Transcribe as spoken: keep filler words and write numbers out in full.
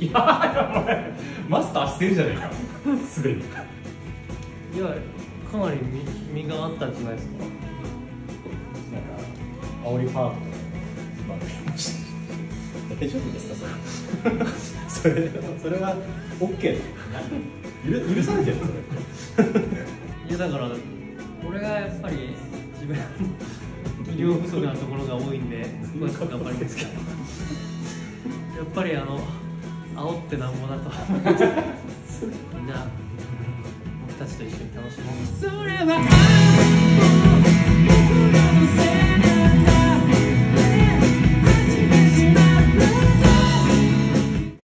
いやお前マスターしてるじゃないかすでに。 いやかなり実があったんじゃないですか。 なんか煽りパートとか大丈夫ですかそれそれそれは オーケー 許, 許されてるのそれいやだから俺がやっぱり自分医療不足なところが多いんでそこは頑張りますけどやっぱりあの煽ってなんぼだとみんな僕たちと一緒に楽しもう。それは